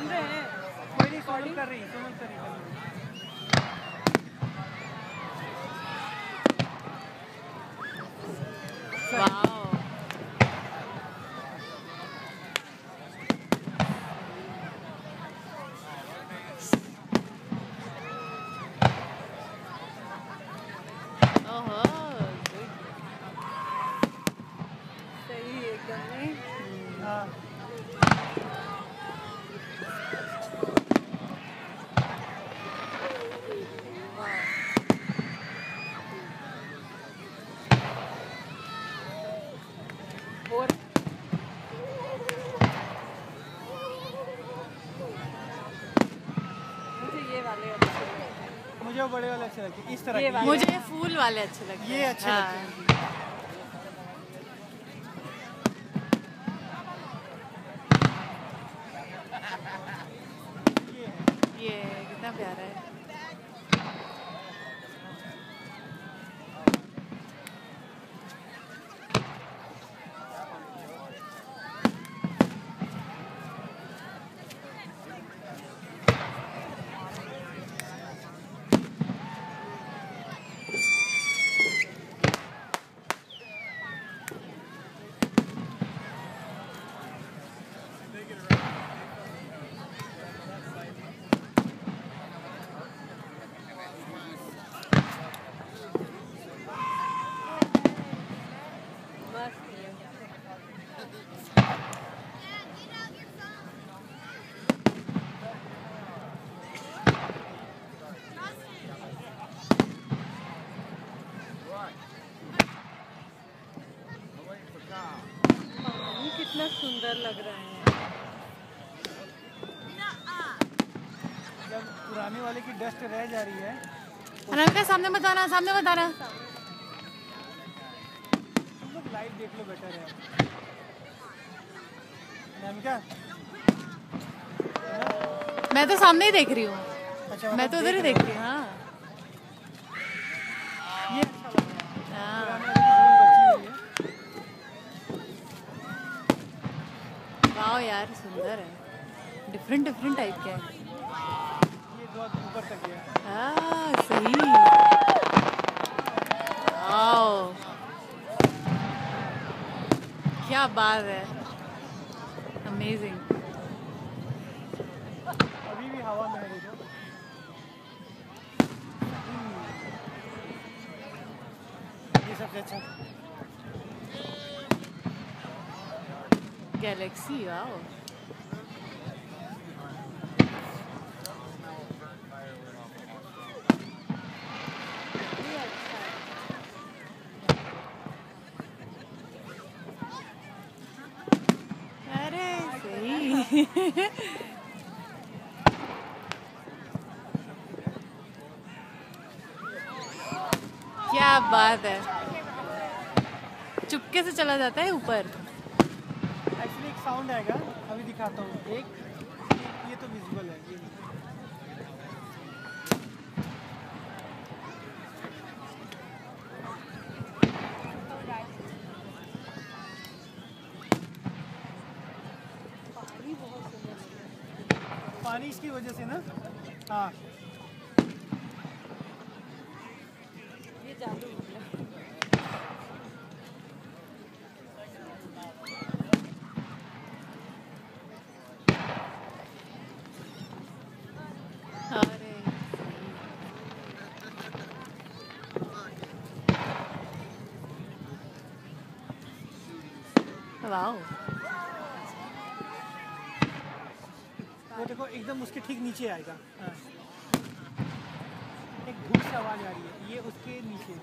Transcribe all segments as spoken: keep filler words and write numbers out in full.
सुन रहे हैं? कोई नहीं, सोनल कर रही, सोनल कर रही। वाओ ओहो सही एकदम नहीं। हाँ और मुझे ये वाले अच्छे लगते हैं। मुझे वो बड़े वाले अच्छे लगते हैं, इस तरह के। मुझे फूल वाले अच्छे लगते हैं। ये अच्छे हाँ। लगते हैं। ये कितना प्यारा है। कितना सुंदर लग रहा है। जब पुराने वाले की डस्ट रह जा रही है। अनामिका सामने मत आना, सामने मत आना। तुम लोग लाइव देख लो, बेटर है। अनामिका मैं तो सामने ही देख रही हूँ। अच्छा, मैं तो उधर ही देख रही हूँ। हाँ ये अच्छा लग रहा है। हाँ। पुराने वाले की धूल बची हुई है। वाओ यार सुंदर है, डिफरेंट डिफरेंट टाइप के हैं। ये बहुत ऊपर तक गया। हाँ सही। वाओ क्या बात है, अमेजिंग। अभी भी हवा में है देखो। ये सबसे अच्छा गैलेक्सी। वाओ अरे सही। क्या बात है, चुपके से चला जाता है ऊपर। एक्चुअली एक साउंड आएगा, अभी दिखाता हूँ। एक ये तो विजुअल है, ये पानी इसकी वजह से ना। हाँ ये जादू हो गया। अरे वाओ वो देखो एकदम उसके ठीक नीचे आएगा। हाँ। एक धूल से आवाज आ रही है, ये उसके नीचे।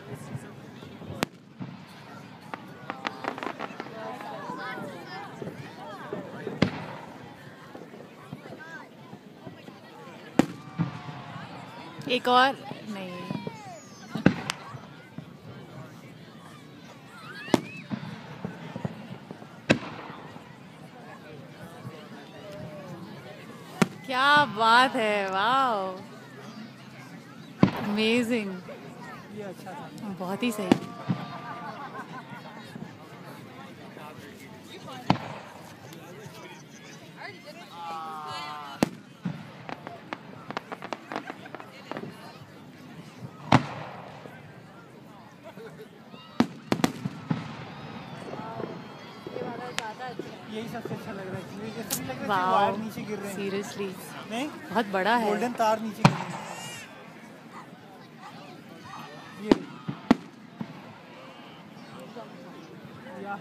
एक और नहीं। क्या बात है, वाओ अमेजिंग। ये अच्छा था, बहुत ही सही। सबसे अच्छा लग रहा है, जैसे भी लग रहा है वाओ वायर नीचे गिर रहे हैं। सीरियसली नहीं, बहुत बड़ा है। गोल्डन तार नीचे गिर रहे हैं। ये या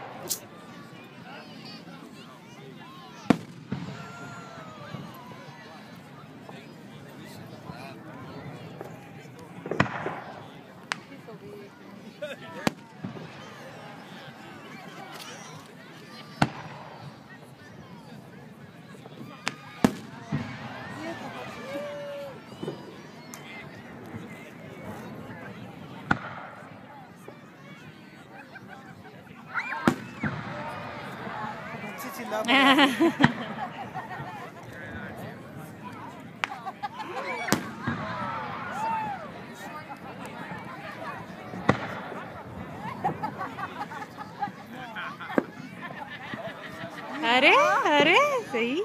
बच्चे चिल्ला पड़े हैं। अरे अरे सही।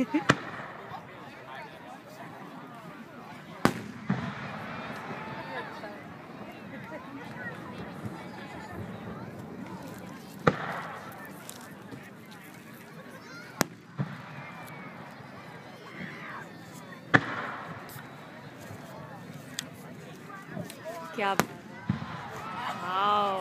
क्या बात है। वाओ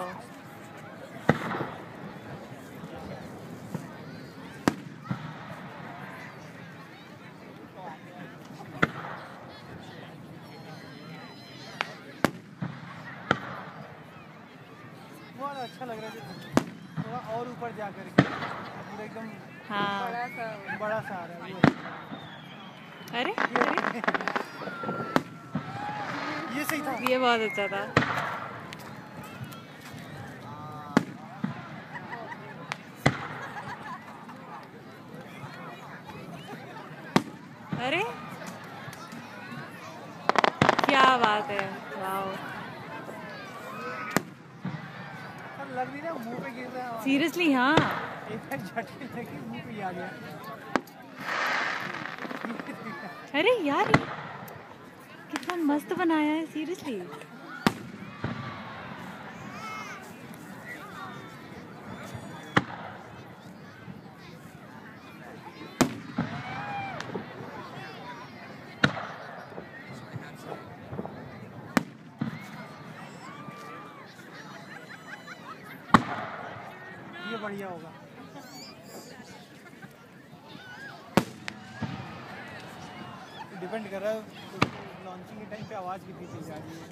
बहुत अच्छा लग रहा है, थोड़ा और ऊपर जा करके पूरा एकदम हाँ बड़ा सा बड़ा सा आ रहा है वो। अरे अरे ये सही था। ये बहुत अच्छा था। अरे क्या बात है। वाओ लग नहीं रहा मुंह पे गिर रहा है। सीरियसली हाँ एक बार झटके लगी मुंह पे आ गया। अरे यार ये कितना मस्त बनाया है सीरियसली। ये बढ़िया होगा। डिपेंड कर रहा है लॉन्चिंग के टाइम पे आवाज़ कितनी तेज आ रही है।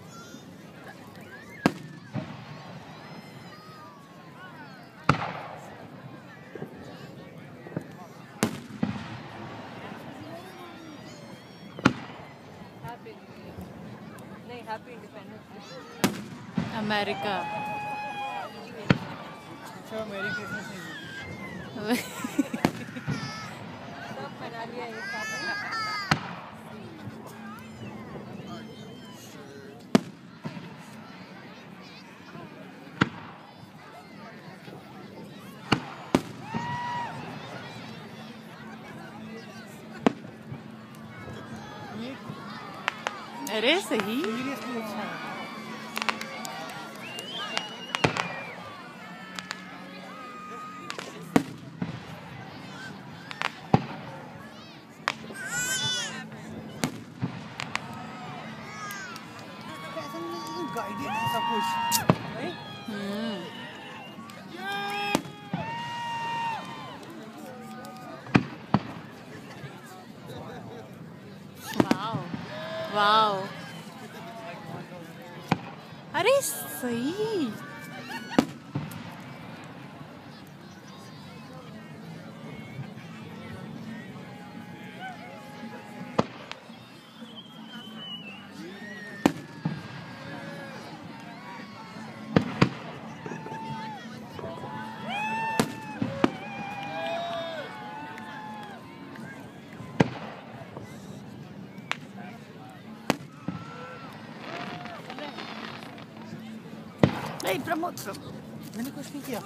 अमेरिका अच्छा मेरी क्रिसमस नहीं सब मना लिया एक साथ। ये अरे सही। सीरियसली अच्छा है। गाइडेड है सब कुछ नहीं? हम्म वाओ वाओ अरे सही। नहीं प्रमोद मैंने कुछ नहीं किया।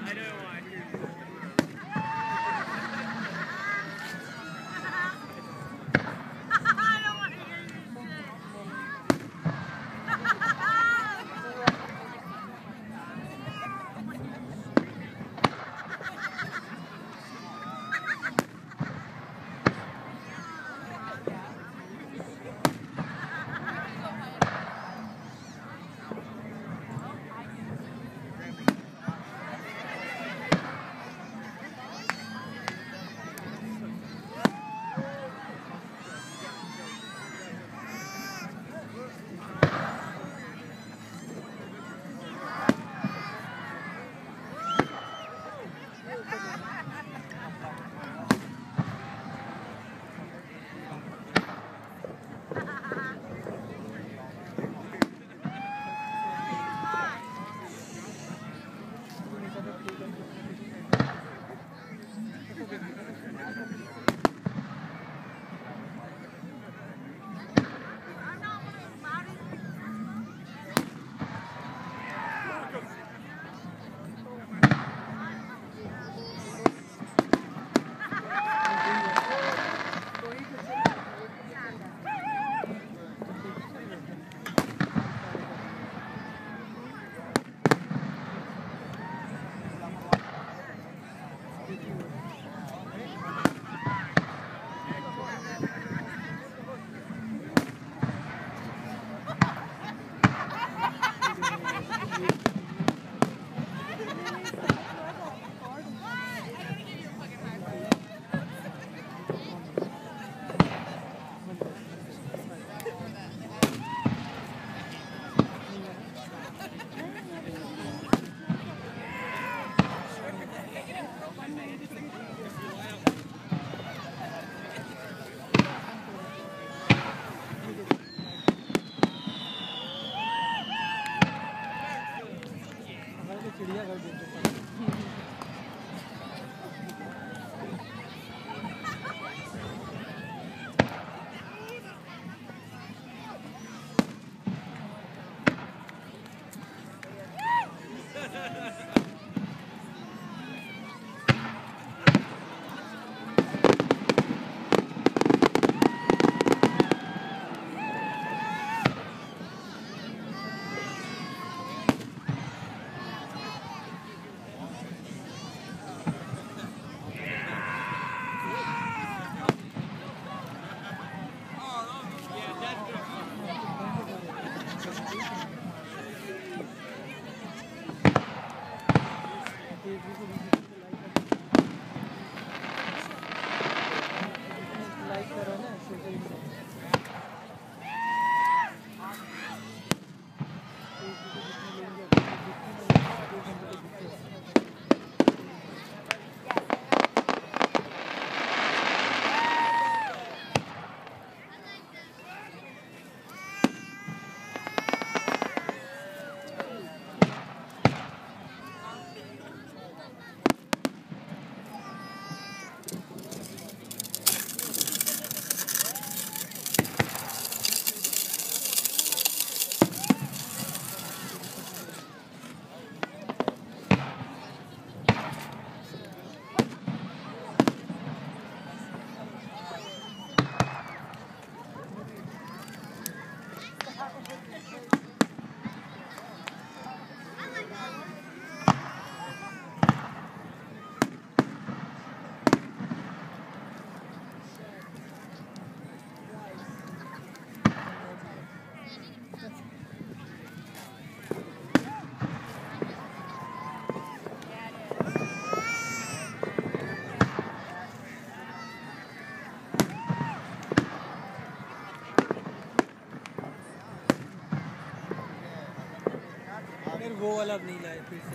वो वाला अब नहीं लाए फिर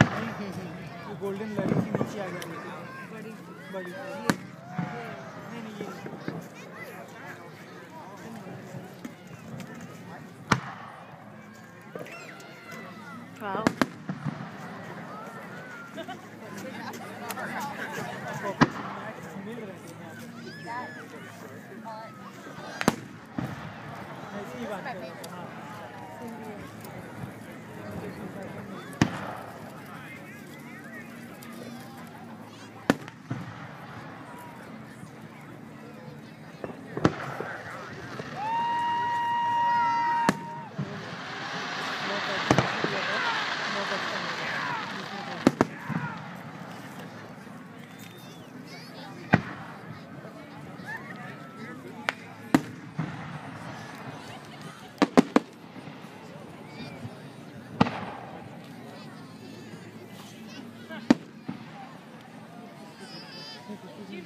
से वो गोल्डन लड़ी सी नीचे आ गई बड़ी बड़ी नहीं नहीं ये वाओ मिल रहे थे ऐसी ही बात कर रहा था हाँ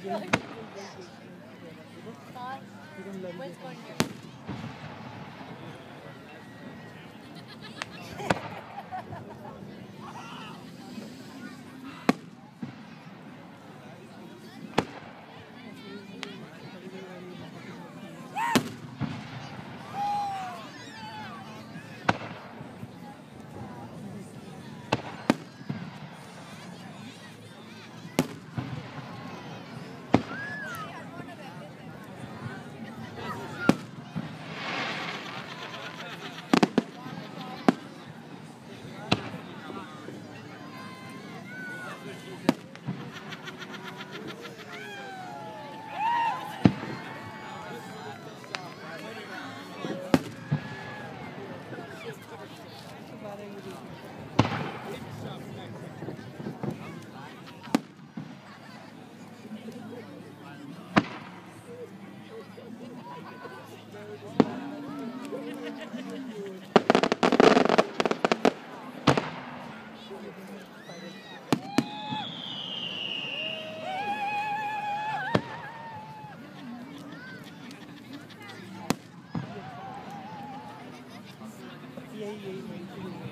यही यही वही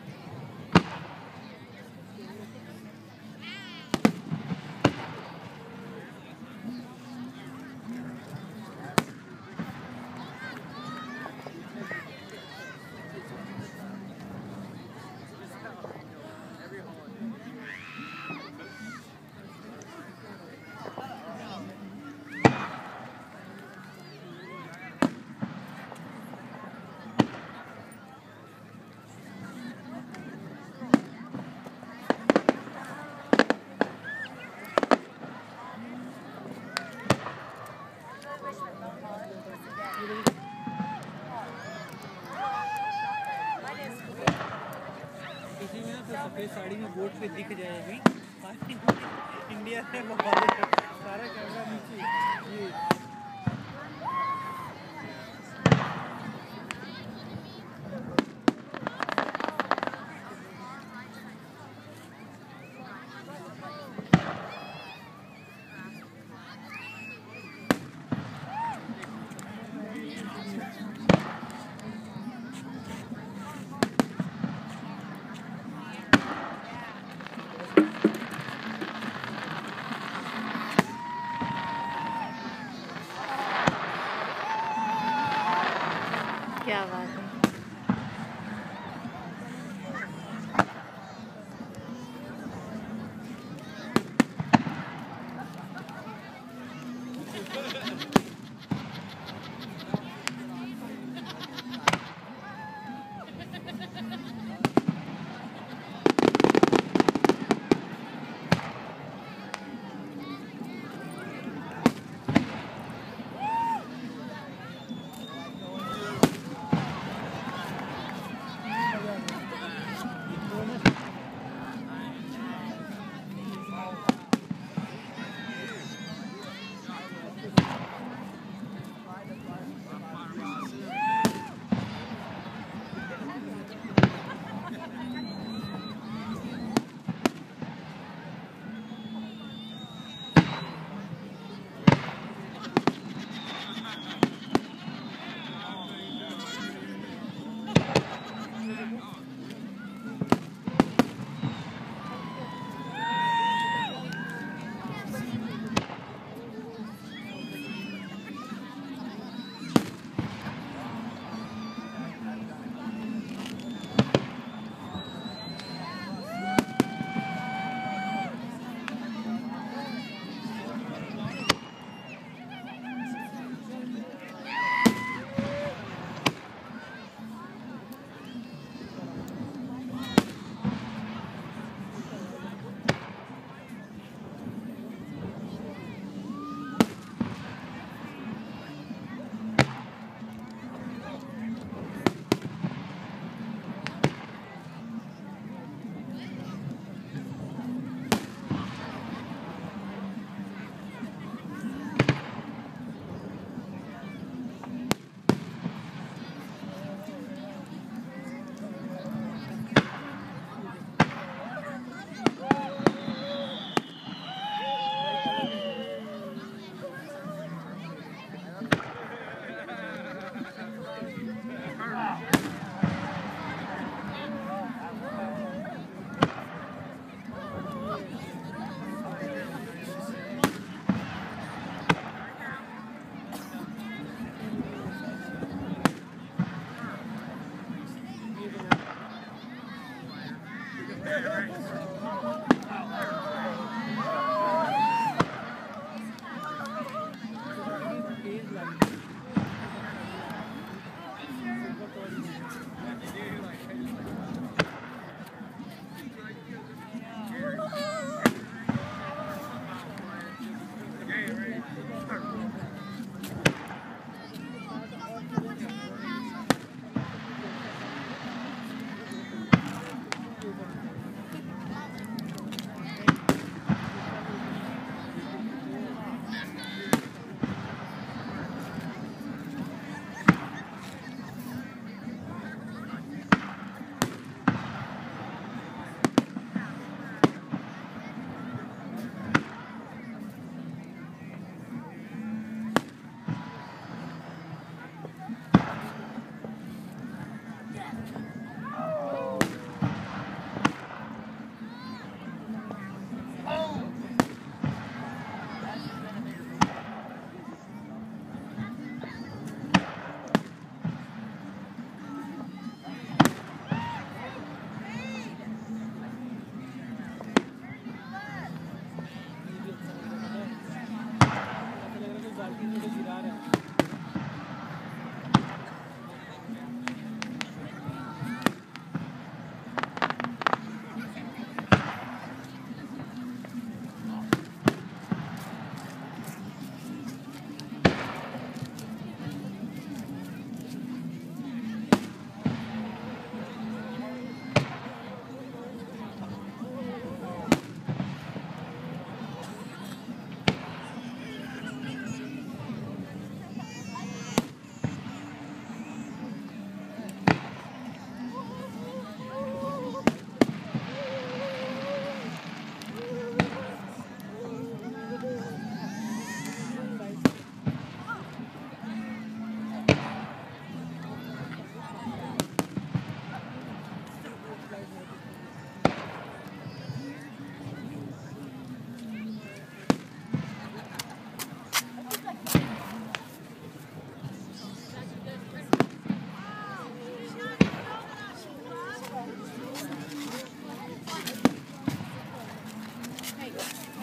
इसी में ना तो सफ़ेद साड़ी में बोर्ड पे दिख जाए अभी इंडिया से सारा कैमरा नीचे ये क्या बात है।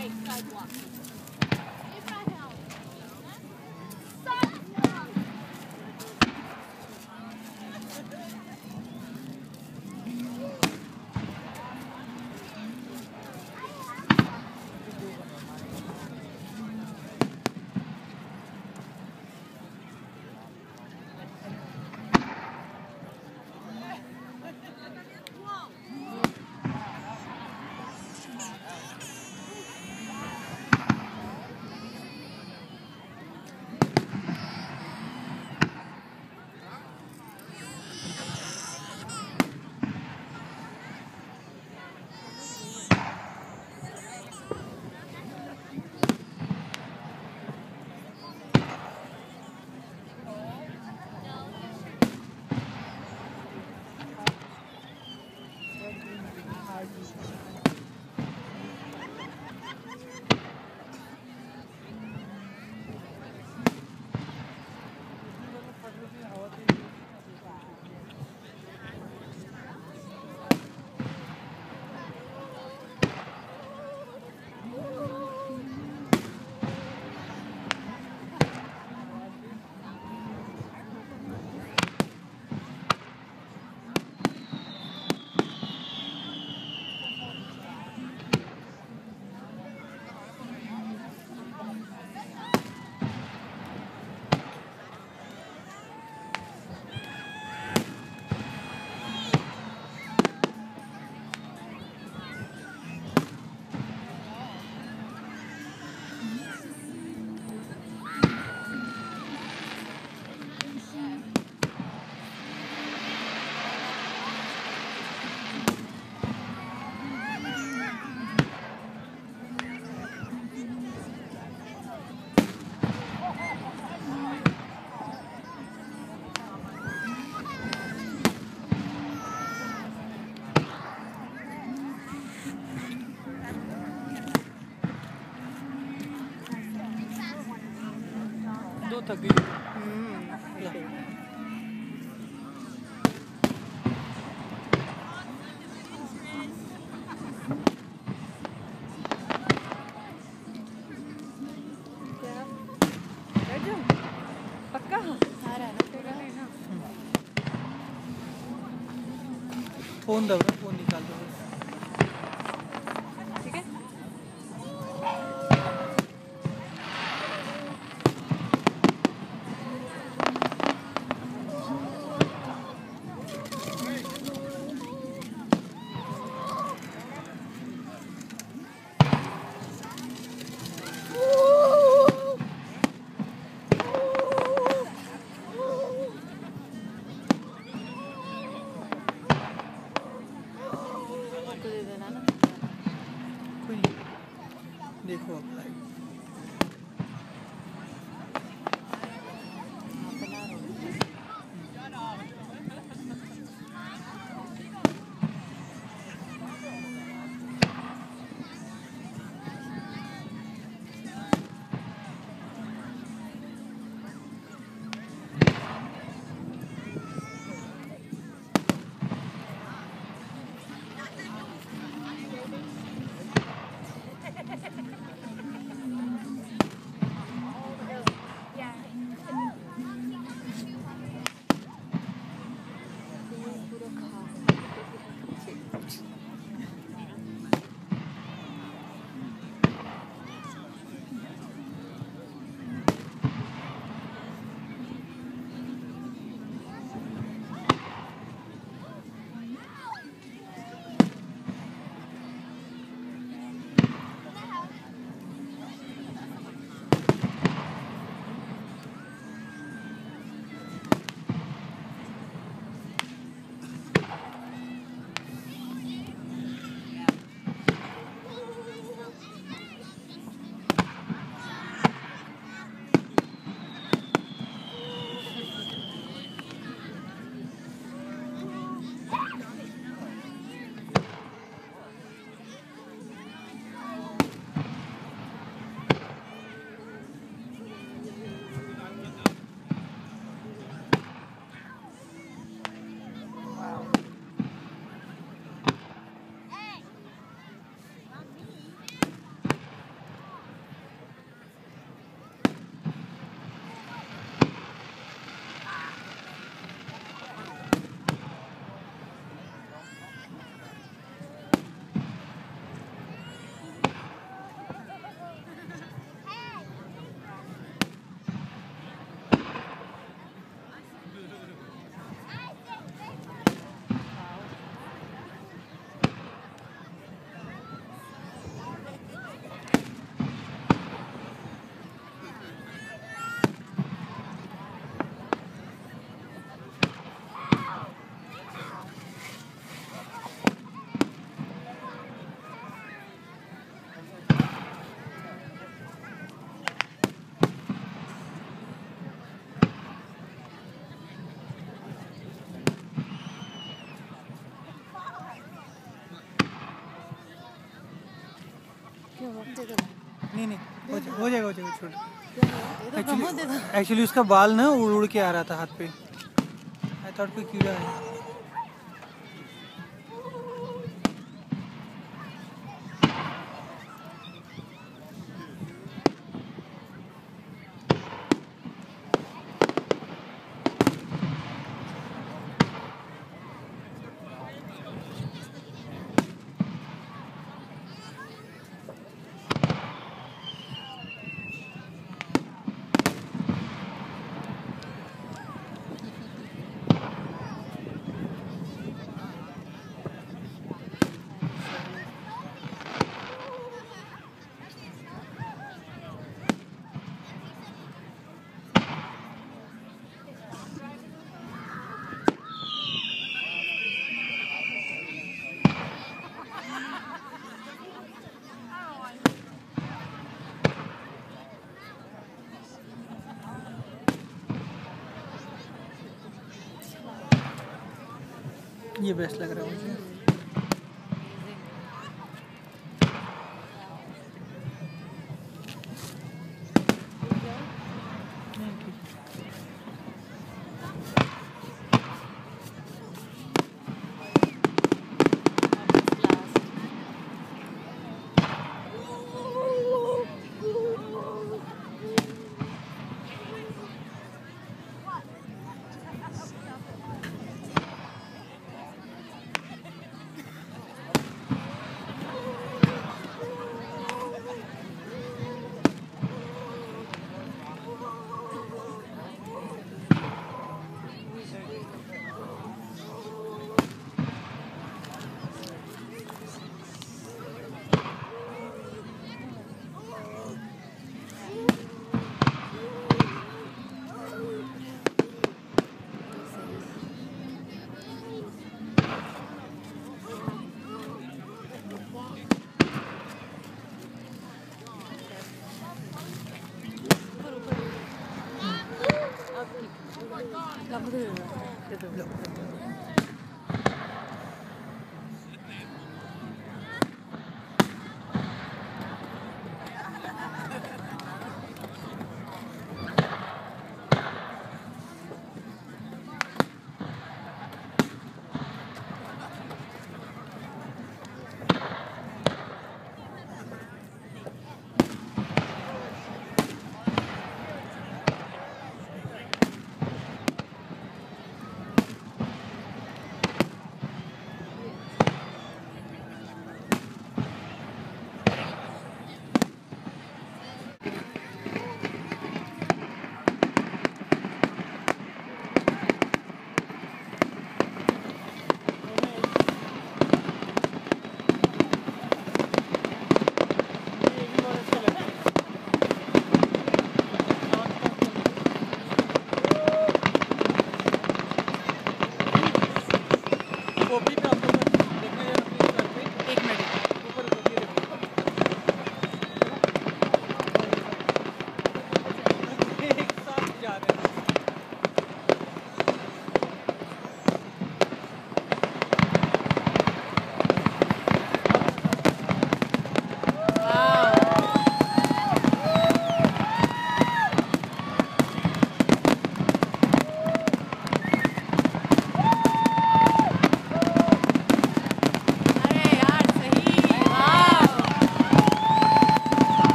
दो थक गई। पक्का आ रहा है ना? फोन दो, फोन निकाल दो। ठीक है। दे देना ना। कोई नहीं, देखो अब लाइव। क्या हुआ? दे दो। नहीं नहीं हो जा- हो जाएगा हो जाएगा छोड़। क्या हुआ? दे दो प्रमोद, दे दो। एक्चुअली उसका बाल ना उड़ उड़ के आ रहा था हाथ पे। आई थॉट कोई कीड़ा है। ये बेस्ट लग रहा है मुझे। नहीं, ठीक है। अब ठीक। अब दे दो। दे दो।